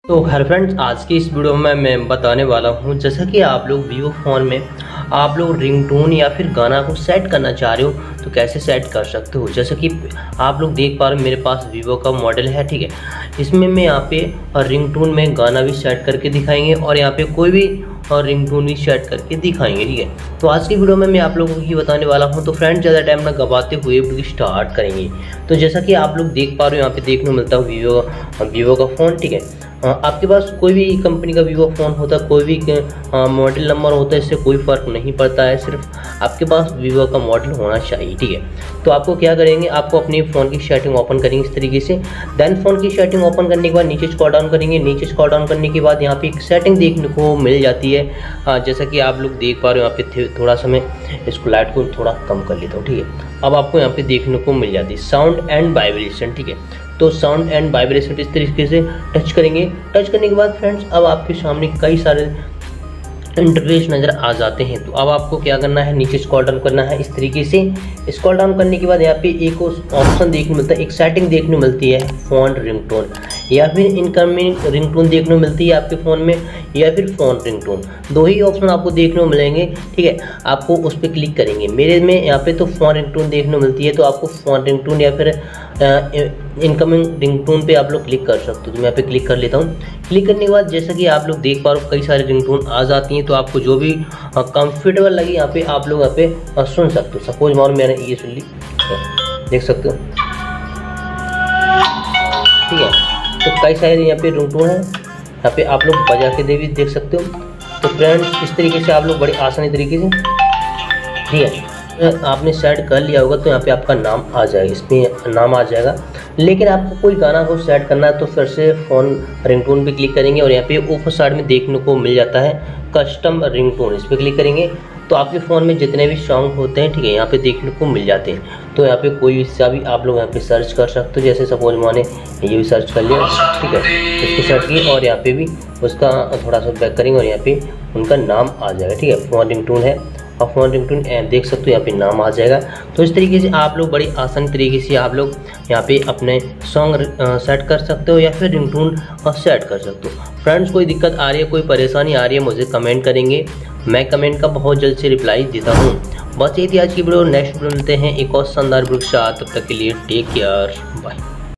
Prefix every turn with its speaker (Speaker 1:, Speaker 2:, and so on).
Speaker 1: तो hello friends, आज की इस वीडियो में मैं बताने वाला हूं, जैसा कि आप लोग वीवो फ़ोन में आप लोग रिंगटोन या फिर गाना को सेट करना चाह रहे हो तो कैसे सेट कर सकते हो। जैसा कि आप लोग देख पा रहे हो मेरे पास वीवो का मॉडल है, ठीक है। इसमें मैं यहाँ पे रिंगटोन में गाना भी सेट करके दिखाएंगे और यहाँ पे कोई भी रिंगटोन भी सेट करके दिखाएंगे, ठीक है। तो आज की वीडियो में मैं आप लोगों को ये बताने वाला हूँ। तो फ्रेंड्स, ज़्यादा टाइम ना गवाते हुए वीडियो स्टार्ट करेंगे। तो जैसा कि आप लोग देख पा रहे हो यहाँ पे देखने को मिलता है वीवो का फ़ोन, ठीक है। आपके पास कोई भी कंपनी का वीवो फ़ोन होता है, कोई भी मॉडल नंबर होता है, इससे कोई फ़र्क नहीं पड़ता है, सिर्फ आपके पास वीवो का मॉडल होना चाहिए, ठीक है। तो आपको क्या करेंगे, आपको अपने फ़ोन की सेटिंग ओपन करेंगे इस तरीके से। देन फ़ोन की सेटिंग ओपन करने के बाद नीचे स्क्रॉल डाउन करेंगे। नीचे स्क्रॉल डाउन करने के बाद यहाँ पे एक सेटिंग देखने को मिल जाती है, जैसा कि आप लोग देख पा रहे हो यहाँ पे। थोड़ा सा मैं इसको लाइट को थोड़ा कम कर लेता हूँ, ठीक है। अब आपको यहाँ पे देखने को मिल जाती है साउंड एंड वाइब्रेशन, ठीक है। तो साउंड एंड वाइब्रेशन इस तरीके से टच करेंगे। टच करने के बाद फ्रेंड्स, अब आपके सामने कई सारे इंटरफेस नज़र आ जाते हैं। तो अब आपको क्या करना है, नीचे स्क्रॉल डाउन करना है इस तरीके से। स्क्रॉल डाउन करने के बाद यहाँ पे एक ऑप्शन देखने मिलता है, एक सेटिंग देखने मिलती है, फ़ोन रिंगटोन या फिर इनकमिंग रिंगटोन देखने मिलती है आपके फ़ोन में, या फिर फ़ोन रिंगटोन। दो ही ऑप्शन आपको देखने को मिलेंगे, ठीक है। आपको उस पर क्लिक करेंगे। मेरे में यहाँ पे तो फ़ोन रिंगटोन देखने मिलती है, तो आपको फ़ोन रिंगटोन या फिर इनकमिंग रिंगटोन पे आप लोग क्लिक कर सकते हो। तो मैं यहाँ पे क्लिक कर लेता हूँ। क्लिक करने के बाद जैसा कि आप लोग देख पा रहे हो कई सारे रिंगटोन आ जाती हैं। तो आपको जो भी कंफर्टेबल लगे यहाँ पे आप लोग यहाँ पे सुन सकते हो। सपोज मानो मैंने ये सुन ली, देख सकते हो, ठीक है। तो कई सारे यहाँ पे रिंगटोन है, यहाँ पे आप लोग बजा के भी देख सकते हो। तो फ्रेंड्स, इस तरीके से आप लोग बड़ी आसानी तरीके से, ठीक है, आपने सेट कर लिया होगा। तो यहाँ पे आपका नाम आ जाएगा, इसमें नाम आ जाएगा। लेकिन आपको कोई गाना को सेट करना है तो फिर से फ़ोन रिंगटोन पे क्लिक करेंगे और यहाँ पे ऊपर साइड में देखने को मिल जाता है कस्टम रिंगटोन। इस पर क्लिक करेंगे तो आपके फ़ोन में जितने भी सॉन्ग होते हैं, ठीक है, यहाँ पे देखने को मिल जाते हैं। तो यहाँ पे कोई सा भी आप लोग यहाँ पे सर्च कर सकते हो। जैसे सपोज मैंने ये भी सर्च कर लिया, ठीक है, इसको सर्च किया और यहाँ पे भी उसका थोड़ा सा बैक करेंगे और यहाँ पे उनका नाम आ जाएगा, ठीक है। फ़ोन रिंगटोन है और फ़ोन रिंगटोन देख सकते हो, यहाँ पे नाम आ जाएगा। तो इस तरीके से आप लोग बड़ी आसान तरीके से आप लोग यहाँ पे अपने सॉन्ग सेट कर सकते हो या फिर रिंगटोन सेट कर सकते हो। फ्रेंड्स, कोई दिक्कत आ रही है, कोई परेशानी आ रही है, मुझे कमेंट करेंगे। मैं कमेंट का बहुत जल्द से रिप्लाई देता हूँ। बस ये थी आज की वीडियो। नेक्स्ट वीडियो मिलते हैं एक और शानदार वीडियो के साथ। तब तक के लिए टेक केयर।